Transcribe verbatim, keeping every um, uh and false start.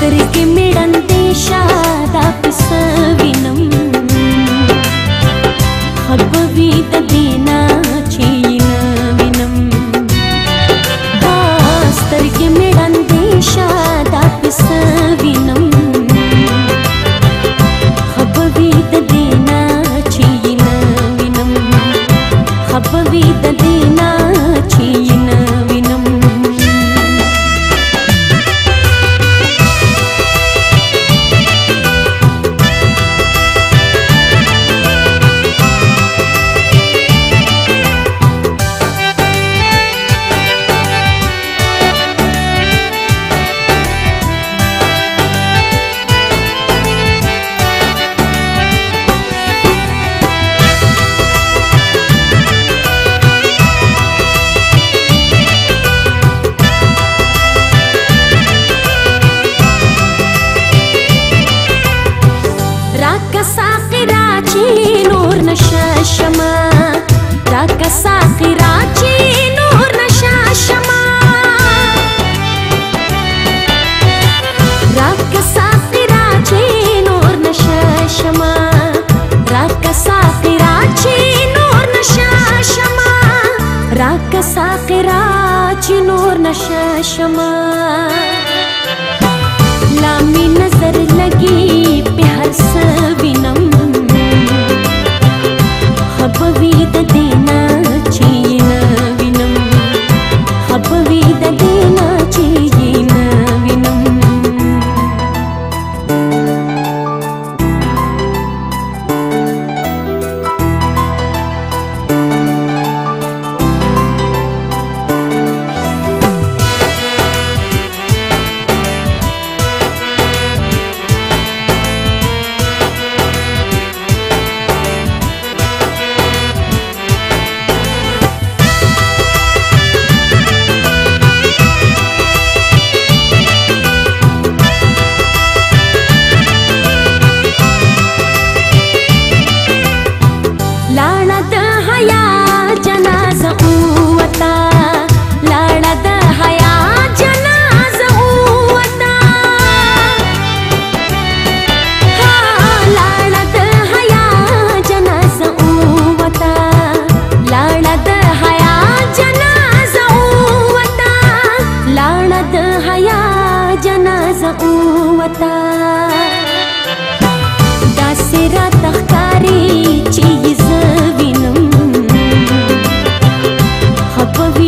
سترګې مې ړندې شه دا پسه وینم ښه به وي د دې نه چې یې نه وینم سترګې مې ړندې شه دا پسه وینم ښه به وي د دې نه چې یې نه وینم ښه به وي د دې نه چې یې نه وینم راکه ساقي راچی نور نشه شمه راکه ساقي راچی نور نشه شمه راکه ساقي راچی نور نشه شمه راکه ساقي راچی نور نشه شمه لا می نظر لگی په هر څه وینم ښه به وي د دې نه چې یې نه وینم ښه به وي د دې نه چې یې نه وینم داسې راته ښکاري چې یې زه وینم ښه به وي